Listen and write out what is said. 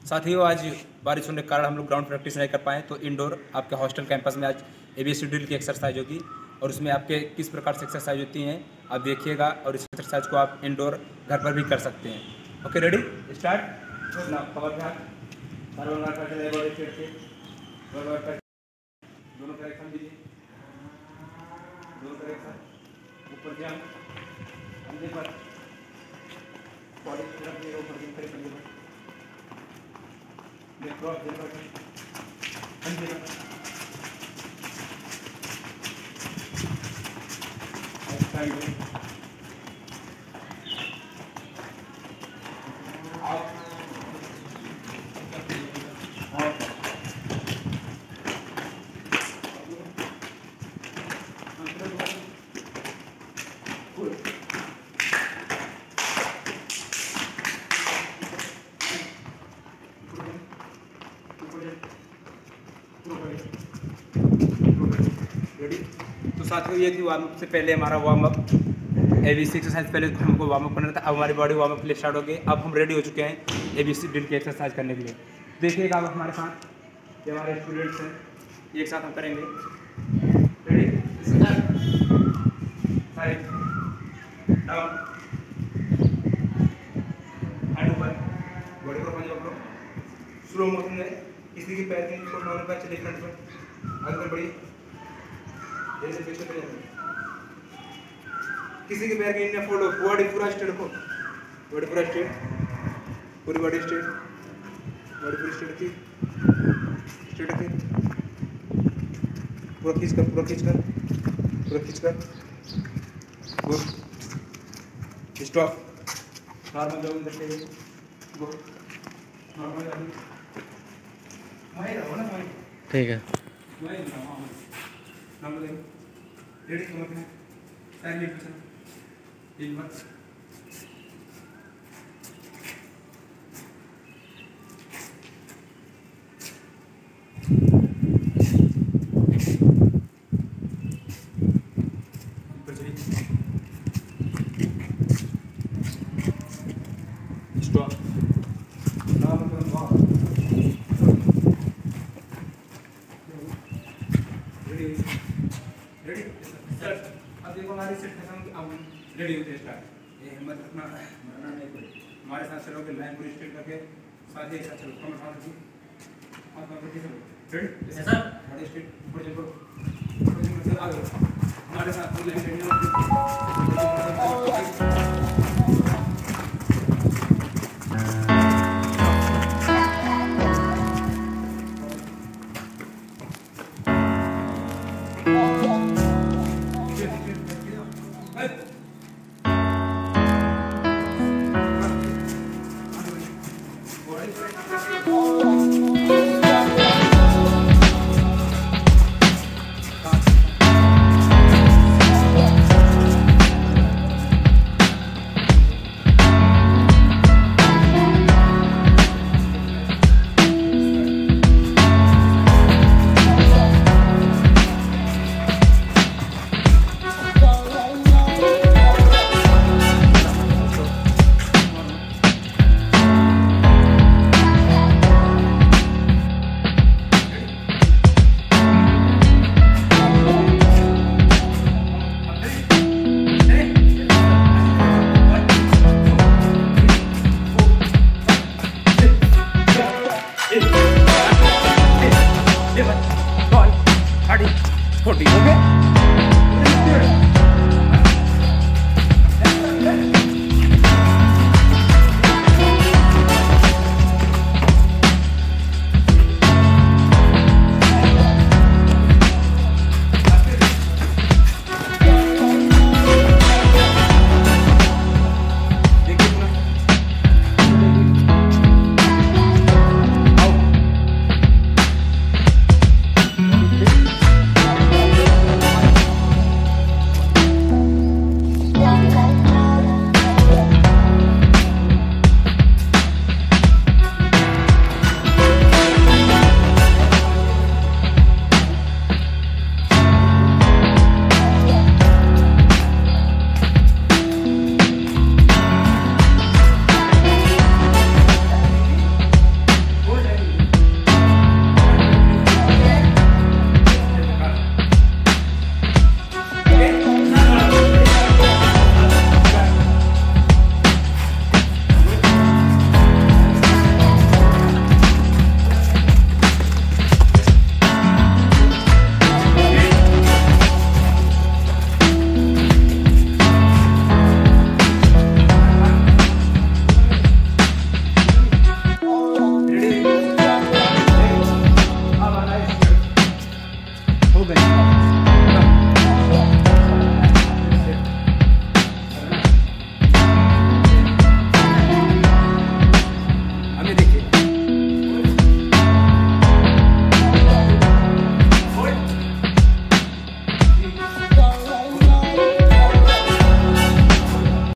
साथियों, आज बारिश होने के कारण हम लोग ग्राउंड प्रैक्टिस नहीं कर पाए, तो इंडोर आपके हॉस्टल कैंपस में आज एबीसी ड्रिल की एक्सरसाइज होगी और उसमें आपके किस प्रकार से एक्सरसाइज होती हैं आप देखिएगा और इस एक्सरसाइज को आप इंडोर घर पर भी कर सकते हैं। Okay, ready, start. ना कवर पे हाथ, दोनों पैर एक साथ दीजिए, दोनों पैर एक साथ ऊपर ध्यान, कंधे पर बॉडी पूरा अपने ऊपर दिन करें, कंधे पर क्रॉस दे पर कंधे पर साइड में आप रेडी। तो साथियों, ये थी वार्म अप से पहले हमारा वार्म अप, एबीसी एक्सरसाइज पहले हमको वार्म अप करना था। अब हमारी बॉडी वार्म अप के लिए स्टार्ट हो गई। अब हम रेडी हो चुके हैं एबीसी ड्रिल की एक्सरसाइज करने के लिए। देखिएगा आप हमारे साथ, ये हमारे स्टूडेंट्स हैं, एक साथ हम करेंगे। रेडी, साइड डाउन, हैंड ऊपर, बॉडी को पंजा पकड़ो, स्लो मोशन में किसी की पैर की को डाउन कर चलिए, फ्रंट पर आगे बढ़िए, जैसे पीछे पे जाए, किसी के पैर की इन फोल्ड, बॉडी पूरा स्ट्रेट रखो, बॉडी पूरा स्ट्रेट, पूरी बॉडी स्ट्रेट, बॉडी पूरी स्ट्रेट रखिए, स्ट्रेट रखिए, पूरा खींच कर, पूरा खींच कर, पूरा खींच कर, गुड, स्टॉप, नॉर्मल जॉगिंग करते हुए, गुड, नॉर्मल जॉगिंग, वहीं रहो ना, वहीं, ठीक है, वहीं रहो, नॉर्मल जॉगिंग, रेडी, कमर में साइड में पीछे एक बार, ऊपर चलिए, स्टॉप, नॉर्मल करो, वॉक, रेडी, रेडी, स्टार्ट। अब देखो हमारी सेट खत्म, अब रेडी होते हैं, स्टार्ट। ये हिम्मत रखना, मरना नहीं कोई, हमारे साथ चलोगे, लाइन पूरी स्ट्रेट करके, साथ ही एक साथ चलो, कमर साथ रखिए, हाथ पकड़ के चलो, रेडी, सर, बॉडी स्ट्रेट, ऊपर चलो, ऊपर चलो, आगे हमारे साथ पूरी लाइन रेडी हो,